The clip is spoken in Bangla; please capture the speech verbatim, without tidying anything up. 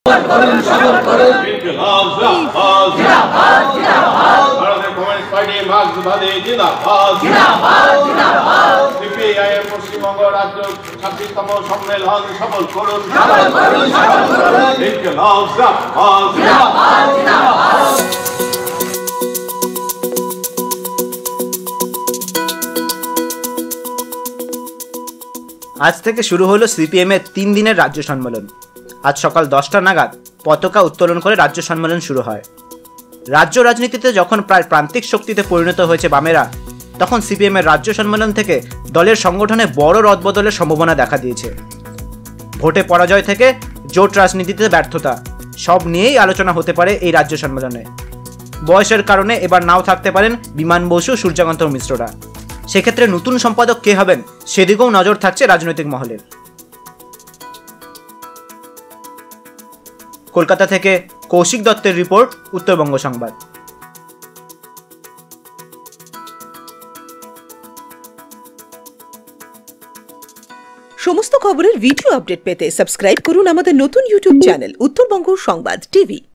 সিপিআইএম পশ্চিমবঙ্গ রাজ্য ছাব্বিশতম সম্মেলন সফল করুন। আজ থেকে শুরু হলো সিপিএম এর তিন দিনের রাজ্য সম্মেলন। আজ সকাল দশটা নাগাদ পতাকা উত্তোলন করে রাজ্য সম্মেলন শুরু হয়। রাজ্য রাজনীতিতে যখন প্রায় প্রান্তিক শক্তিতে পরিণত হয়েছে বামেরা, তখন সিপিএম এর রাজ্য সম্মেলন থেকে দলের সংগঠনে বড় রদবদলের সম্ভাবনা দেখা দিয়েছে। ভোটে পরাজয় থেকে জোট রাজনীতিতে ব্যর্থতা, সব নিয়েই আলোচনা হতে পারে এই রাজ্য সম্মেলনে। বয়সের কারণে এবার নাও থাকতে পারেন বিমান বসু, সূর্যকান্ত মিশ্ররা। সেক্ষেত্রে নতুন সম্পাদক কে হবেন সেদিকেও নজর থাকছে রাজনৈতিক মহলের। কলকাতা থেকে কৌশিক দত্তের রিপোর্ট, উত্তরবঙ্গ সংবাদ। সমস্ত খবরের ভিডিও আপডেট পেতে সাবস্ক্রাইব করুন আমাদের নতুন ইউটিউব চ্যানেল উত্তরবঙ্গ সংবাদ টিভি।